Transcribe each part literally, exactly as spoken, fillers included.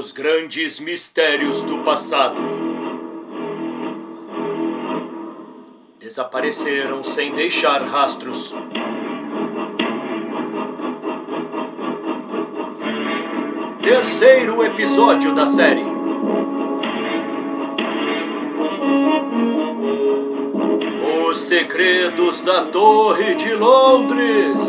os grandes mistérios do passado. Desapareceram sem deixar rastros. Terceiro episódio da série. Os Segredos da Torre de Londres.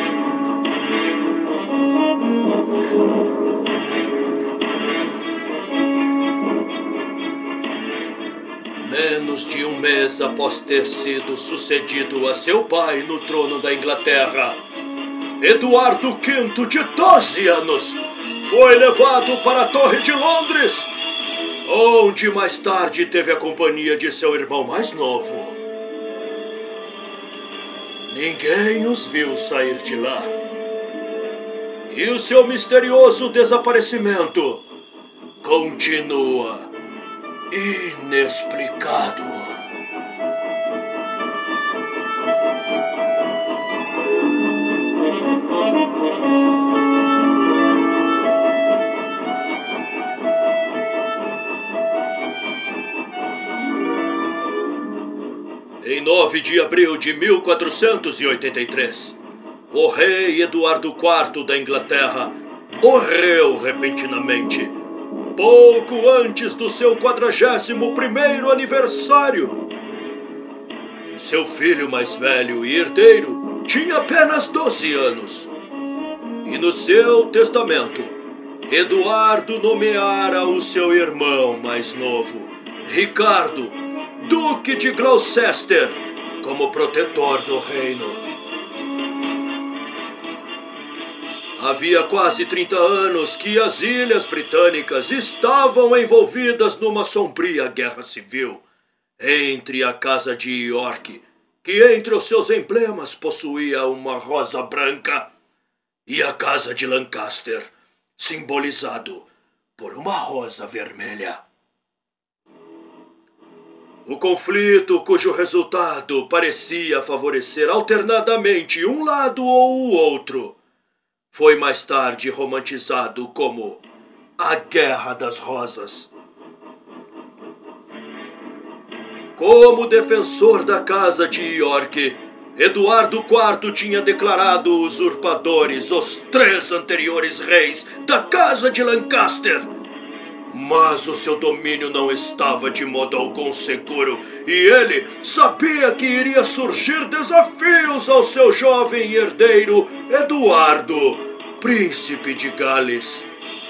Menos de um mês após ter sido sucedido a seu pai no trono da Inglaterra, Eduardo quinto, de doze anos, foi levado para a Torre de Londres, onde mais tarde teve a companhia de seu irmão mais novo. Ninguém os viu sair de lá. E o seu misterioso desaparecimento continua inexplicado. Em nove de abril de mil quatrocentos e oitenta e três, o rei Eduardo quarto da Inglaterra morreu repentinamente, pouco antes do seu quadragésimo primeiro aniversário. E seu filho mais velho e herdeiro tinha apenas doze anos. E no seu testamento, Eduardo nomeara o seu irmão mais novo, Ricardo, Duque de Gloucester, como protetor do reino. Havia quase trinta anos que as Ilhas Britânicas estavam envolvidas numa sombria guerra civil entre a Casa de York, que entre os seus emblemas possuía uma rosa branca, e a Casa de Lancaster, simbolizado por uma rosa vermelha. O conflito, cujo resultado parecia favorecer alternadamente um lado ou o outro, foi mais tarde romantizado como a Guerra das Rosas. Como defensor da Casa de York, Eduardo quarto tinha declarado usurpadores os três anteriores reis da Casa de Lancaster. Mas o seu domínio não estava de modo algum seguro, e ele sabia que iria surgir desafios ao seu jovem herdeiro, Eduardo, príncipe de Gales.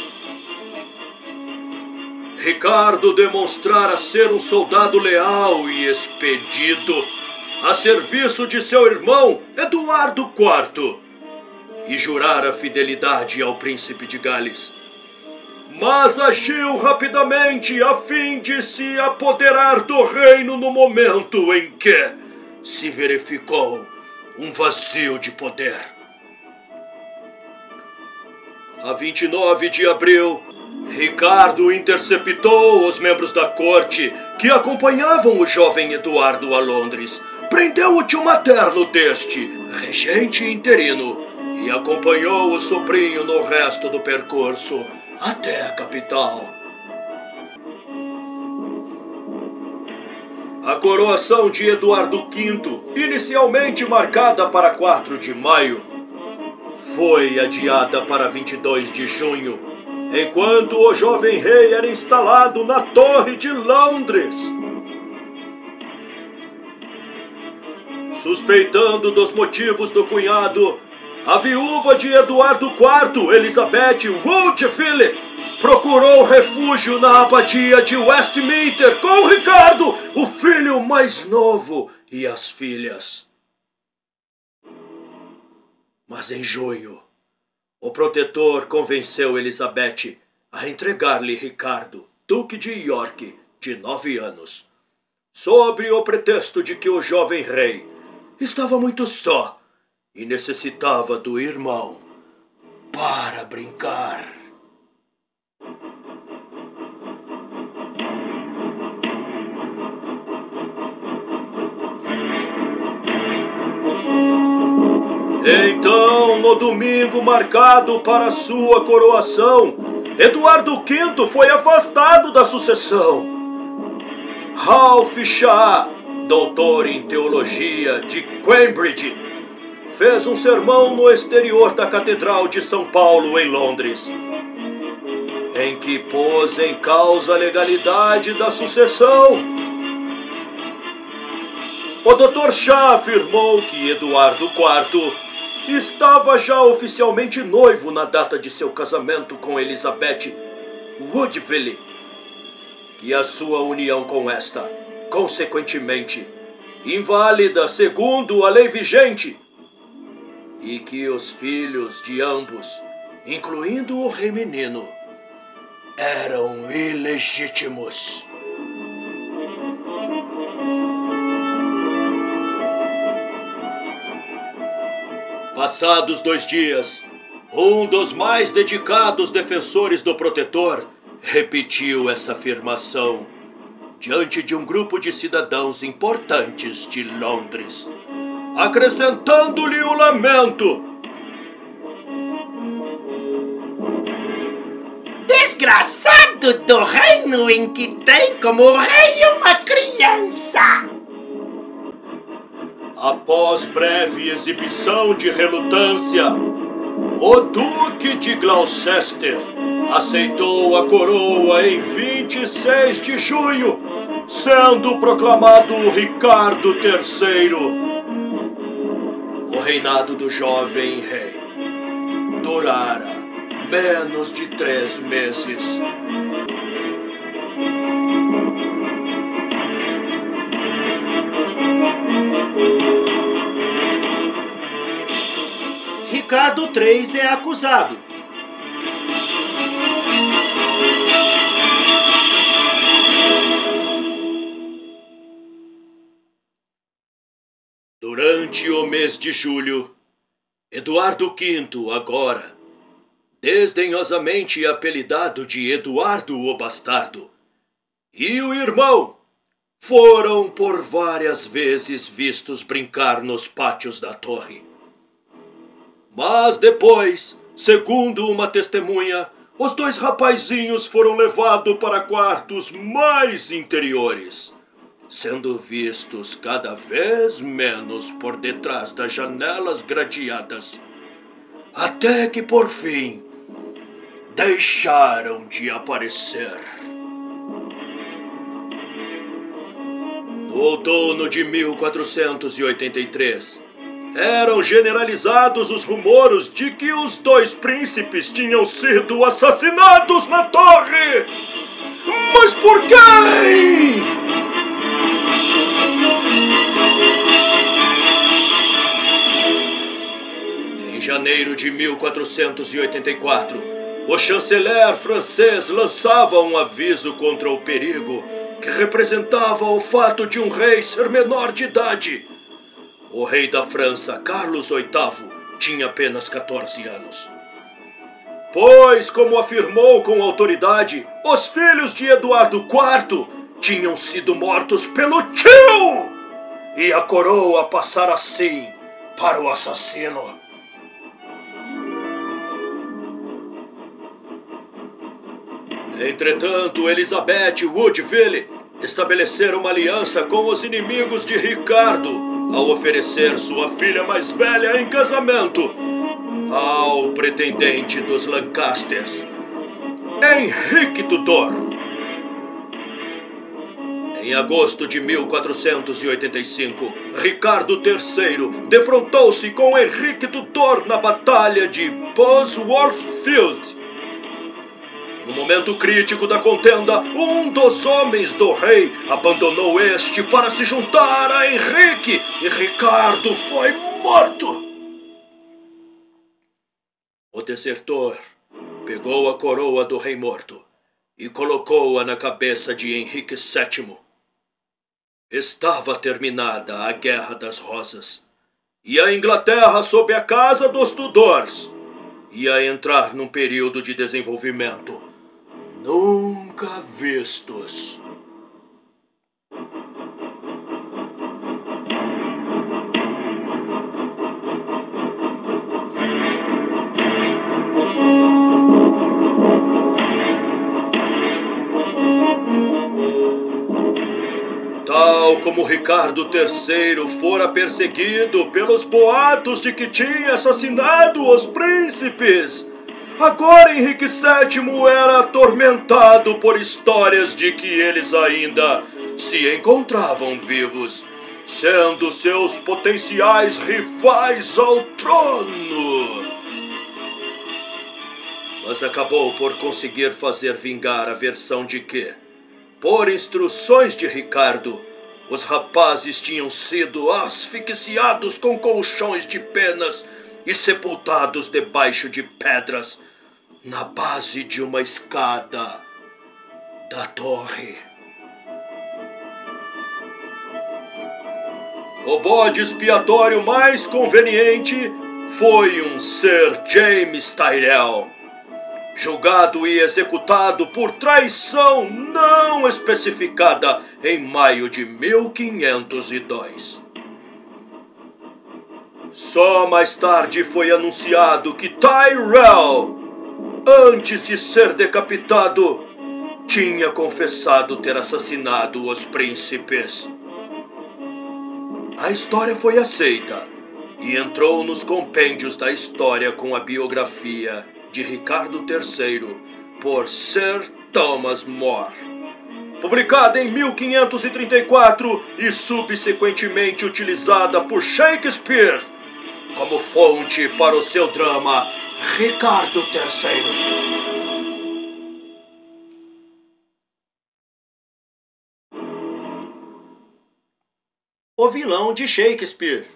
Ricardo demonstrara ser um soldado leal e expedido, a serviço de seu irmão, Eduardo quarto, e jurara fidelidade ao príncipe de Gales. Mas agiu rapidamente a fim de se apoderar do reino no momento em que se verificou um vazio de poder. A vinte e nove de abril, Ricardo interceptou os membros da corte que acompanhavam o jovem Eduardo a Londres, prendeu o tio materno deste, regente interino, e acompanhou o sobrinho no resto do percurso até a capital. A coroação de Eduardo quinto, inicialmente marcada para quatro de maio, foi adiada para vinte e dois de junho, enquanto o jovem rei era instalado na Torre de Londres. Suspeitando dos motivos do cunhado, a viúva de Eduardo quarto, Elizabeth Woodville, procurou refúgio na abadia de Westminster com Ricardo, o filho mais novo, e as filhas. Mas em junho, o protetor convenceu Elizabeth a entregar-lhe Ricardo, Duque de York, de nove anos, sob o pretexto de que o jovem rei estava muito só e necessitava do irmão para brincar. Então, no domingo marcado para sua coroação, Eduardo Quinto foi afastado da sucessão. Ralph Shah, doutor em teologia de Cambridge, fez um sermão no exterior da Catedral de São Paulo, em Londres, em que pôs em causa a legalidade da sucessão. O doutor Shah afirmou que Eduardo Quarto estava já oficialmente noivo na data de seu casamento com Elizabeth Woodville, que a sua união com esta, consequentemente, inválida segundo a lei vigente, e que os filhos de ambos, incluindo o rei menino, eram ilegítimos. Passados dois dias, um dos mais dedicados defensores do protetor repetiu essa afirmação diante de um grupo de cidadãos importantes de Londres, acrescentando-lhe o lamento. Desgraçado do reino em que tem como rei uma criança! Após breve exibição de relutância, o Duque de Gloucester aceitou a coroa em vinte e seis de junho, sendo proclamado Ricardo terceiro. O reinado do jovem rei durara menos de três meses. Ricardo terceiro é acusado. Durante o mês de julho, Eduardo Quinto, agora desdenhosamente apelidado de Eduardo o Bastardo, e o irmão foram por várias vezes vistos brincar nos pátios da torre. Mas depois, segundo uma testemunha, os dois rapazinhos foram levados para quartos mais interiores, sendo vistos cada vez menos por detrás das janelas gradeadas, até que, por fim, deixaram de aparecer. No outono de mil quatrocentos e oitenta e três, eram generalizados os rumores de que os dois príncipes tinham sido assassinados na torre. Mas por quem? Em janeiro de mil quatrocentos e oitenta e quatro, o chanceler francês lançava um aviso contra o perigo que representava o fato de um rei ser menor de idade. O rei da França, Carlos oitavo, tinha apenas quatorze anos. Pois, como afirmou com autoridade, os filhos de Eduardo quarto tinham sido mortos pelo tio, e a coroa passara assim para o assassino. Entretanto, Elizabeth Woodville estabelecera uma aliança com os inimigos de Ricardo ao oferecer sua filha mais velha em casamento ao pretendente dos Lancasters, Henrique Tudor. Em agosto de mil quatrocentos e oitenta e cinco, Ricardo terceiro defrontou-se com Henrique Tudor na Batalha de Bosworth Field. No momento crítico da contenda, um dos homens do rei abandonou este para se juntar a Henrique, e Ricardo foi morto. O desertor pegou a coroa do rei morto e colocou-a na cabeça de Henrique sétimo. Estava terminada a Guerra das Rosas, e a Inglaterra, sob a casa dos Tudors, ia entrar num período de desenvolvimento nunca vistos. Tal como Ricardo terceiro fora perseguido pelos boatos de que tinha assassinado os príncipes, agora Henrique sétimo era atormentado por histórias de que eles ainda se encontravam vivos, sendo seus potenciais rivais ao trono. Mas acabou por conseguir fazer vingar a versão de que, por instruções de Ricardo, os rapazes tinham sido asfixiados com colchões de penas e sepultados debaixo de pedras, na base de uma escada da torre. O bode expiatório mais conveniente foi um Sir James Tyrrell, julgado e executado por traição não especificada em maio de mil quinhentos e dois. Só mais tarde foi anunciado que Tyrrell, antes de ser decapitado, tinha confessado ter assassinado os príncipes. A história foi aceita e entrou nos compêndios da história com a biografia de Ricardo terceiro por Sir Thomas More, publicada em mil quinhentos e trinta e quatro e subsequentemente utilizada por Shakespeare como fonte para o seu drama Ricardo terceiro. O vilão de Shakespeare.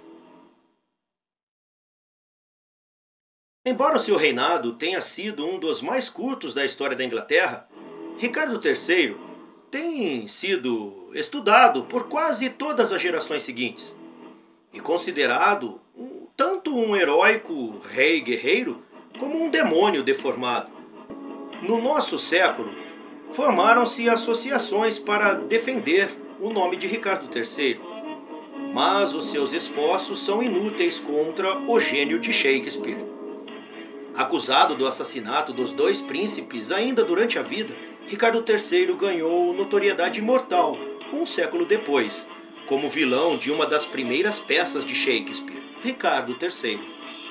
Embora o seu reinado tenha sido um dos mais curtos da história da Inglaterra, Ricardo terceiro tem sido estudado por quase todas as gerações seguintes e considerado um, tanto um heróico rei guerreiro como um demônio deformado. No nosso século, formaram-se associações para defender o nome de Ricardo terceiro, mas os seus esforços são inúteis contra o gênio de Shakespeare. Acusado do assassinato dos dois príncipes ainda durante a vida, Ricardo terceiro ganhou notoriedade imortal um século depois, como vilão de uma das primeiras peças de Shakespeare, Ricardo terceiro.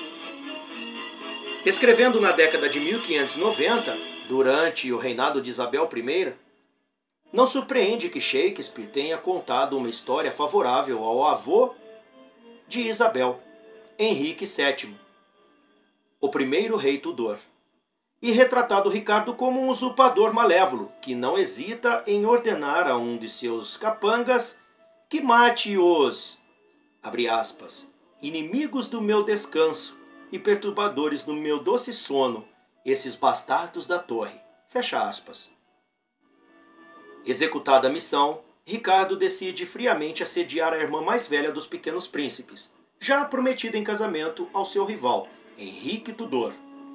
Escrevendo na década de mil quinhentos e noventa, durante o reinado de Isabel I, não surpreende que Shakespeare tenha contado uma história favorável ao avô de Isabel, Henrique sétimo, o primeiro rei Tudor, e retratado Ricardo como um usurpador malévolo, que não hesita em ordenar a um de seus capangas que mate os, abre aspas, inimigos do meu descanso e perturbadores do meu doce sono, esses bastardos da torre, fecha aspas. Executada a missão, Ricardo decide friamente assediar a irmã mais velha dos pequenos príncipes, já prometida em casamento ao seu rival, Henrique Tudor.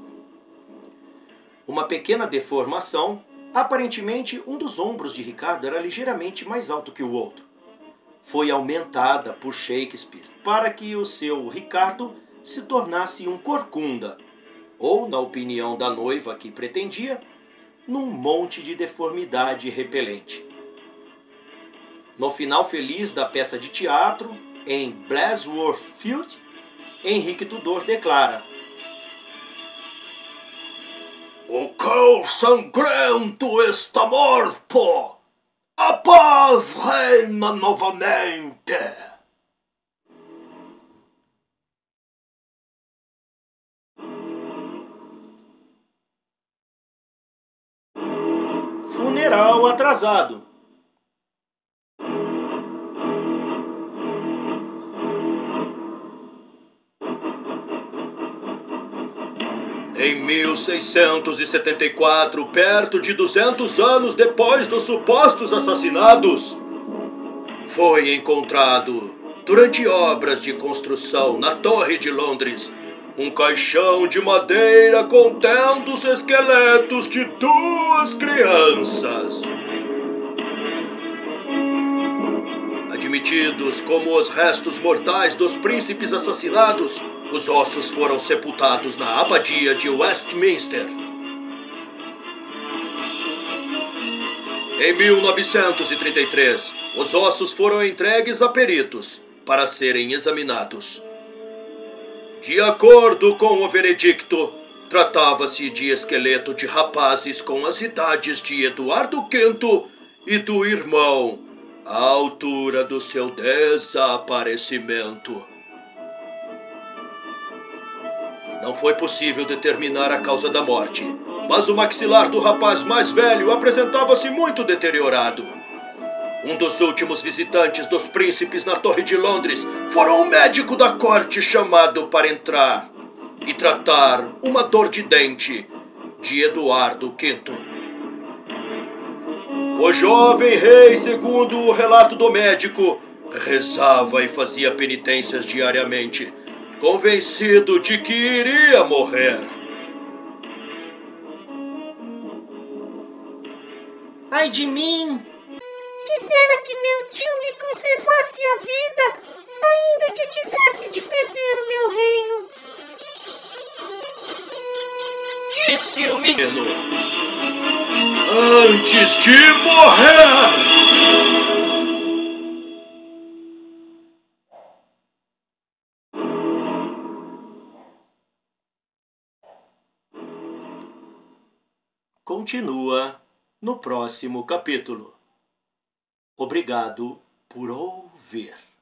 Uma pequena deformação, aparentemente um dos ombros de Ricardo era ligeiramente mais alto que o outro. Foi aumentada por Shakespeare para que o seu Ricardo se tornasse um corcunda, ou, na opinião da noiva que pretendia, num monte de deformidade repelente. No final feliz da peça de teatro, em Bosworth Field, Henrique Tudor declara: "O cão sangrento está morto! A paz reina novamente!" Funeral atrasado. Em mil seiscentos e setenta e quatro, perto de duzentos anos depois dos supostos assassinatos, foi encontrado, durante obras de construção na Torre de Londres, um caixão de madeira contendo os esqueletos de duas crianças. Admitidos como os restos mortais dos príncipes assassinados, os ossos foram sepultados na abadia de Westminster. Em mil novecentos e trinta e três, os ossos foram entregues a peritos para serem examinados. De acordo com o veredicto, tratava-se de esqueleto de rapazes com as idades de Eduardo Quinto e do irmão, à altura do seu desaparecimento. Não foi possível determinar a causa da morte, mas o maxilar do rapaz mais velho apresentava-se muito deteriorado. Um dos últimos visitantes dos príncipes na Torre de Londres fora um médico da corte chamado para entrar e tratar uma dor de dente de Eduardo Quinto. O jovem rei, segundo o relato do médico, rezava e fazia penitências diariamente, convencido de que iria morrer. Ai de mim! Quisera que meu tio me conservasse a vida, ainda que tivesse de perder o meu reino. Disse o menino. Antes de morrer! Continua no próximo capítulo. Obrigado por ouvir.